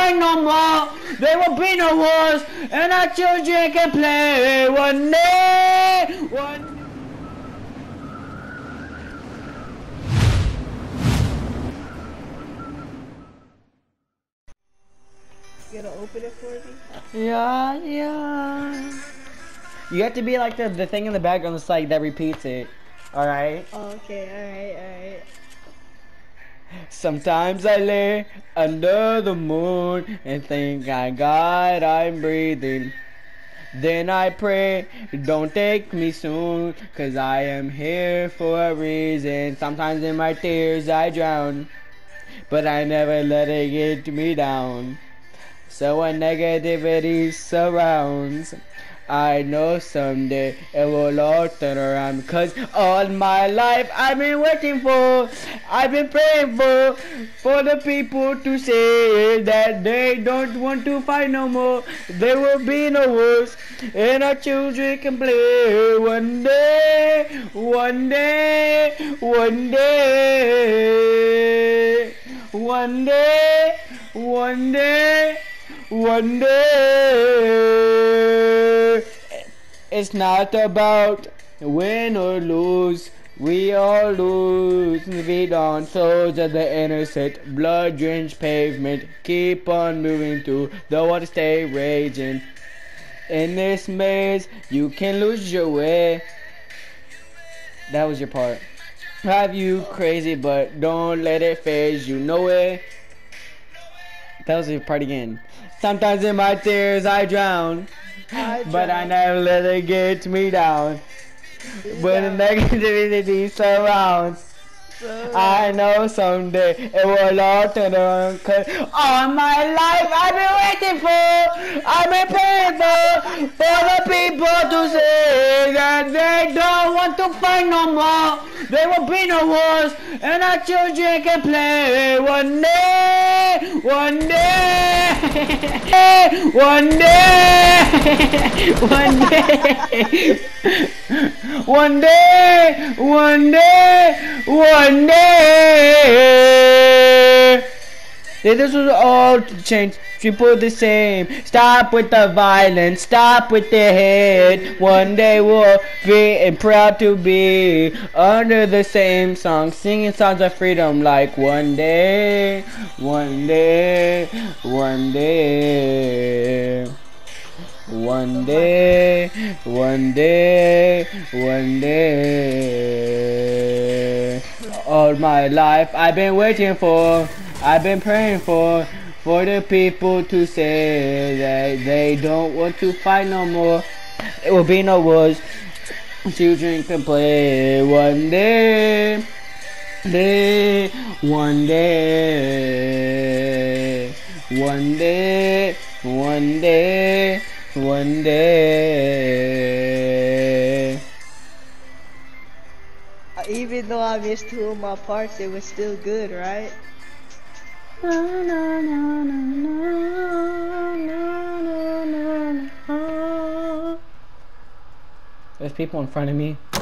no more, there will be no wars, and our children can play one day. You gonna open it for me? Yeah. You have to be like the thing in the background that's like that repeats it. Alright? Oh, okay, alright. Sometimes I lay under the moon and think I'm breathing. Then I pray, don't take me soon, 'cause I am here for a reason. Sometimes in my tears I drown, but I never let it get me down. So when negativity surrounds, I know someday it will all turn around. 'Cause all my life I've been waiting for, I've been praying for the people to say that they don't want to fight no more. There will be no wars, and our children can play one day, one day, one day, one day, one day. One day. It's not about win or lose. We all lose. Feed on souls of the innocent. Blood-drenched pavement. Keep on moving through the water, stay raging. In this maze, you can lose your way. That was your part. Have you crazy, but don't let it phase you. Know it. That was your part again. Sometimes in my tears I drown, but I never let it get me down. When negativity surrounds, I know someday it will all turn around. 'Cause all my life I've been waiting for, I've been praying for the people to say that they don't want to fight no more. There will be no wars, and our children can play one day, one day, one day, one day, one day, one day, one day. This was all change. People the same. Stop with the violence. Stop with the hate. One day we'll be and proud to be under the same song, singing songs of freedom. Like one day, one day, one day. One day, one day, one day. All my life I've been waiting for, I've been praying for the people to say that they don't want to fight no more. There will be no wars. Children can play one day, one day, one day, one day. One day. Even though I missed 2 of my parts, it was still good, right? There's people in front of me.